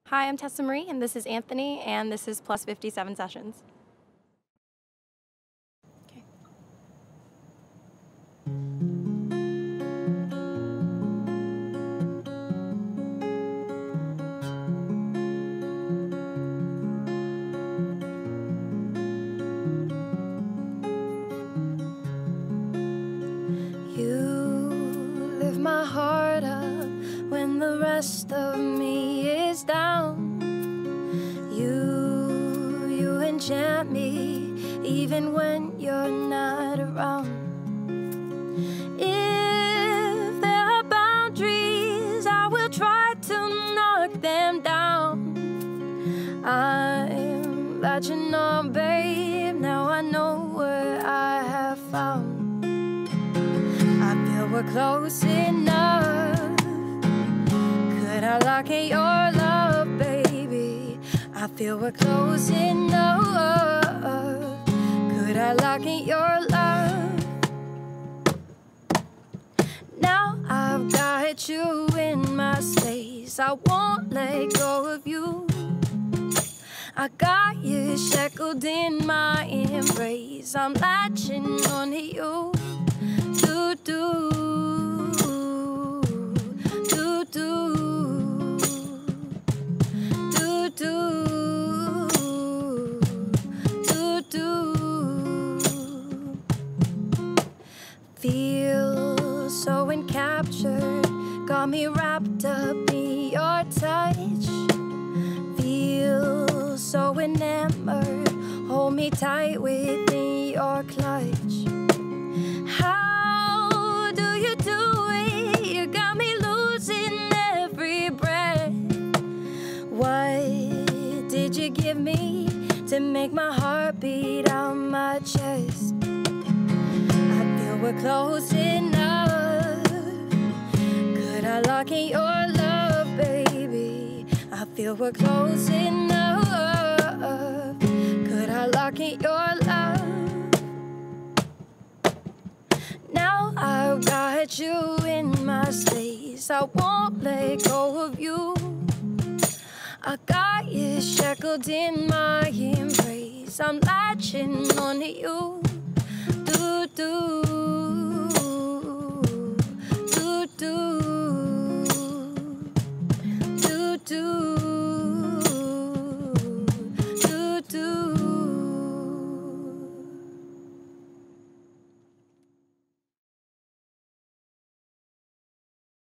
Hi, I'm Tessa Marie, and this is Anthony, and this is Plus 57 Sessions. Okay. You lift my heart up when the rest of me is down. You enchant me even when you're not around. If there are boundaries, I will try to knock them down. I'm latching on, babe, now I know what I have found. I feel we're close enough. Could I lock in your love, baby? I feel we're close enough. Could I lock in your love? Now I've got you in my space. I won't let go of you. I got you shackled in my embrace. I'm latching on to you. Do. Feel so encaptured, got me wrapped up in your touch. Feel so enamored, hold me tight within your clutch. How do you do it? You got me losing every breath. What did you give me to make my heart beat out my chest? We're close enough. Could I lock in your love, baby? I feel we're close enough. Could I lock in your love? Now I've got you in my space. I won't let go of you. I got you shackled in my embrace. I'm latching on to you. Do.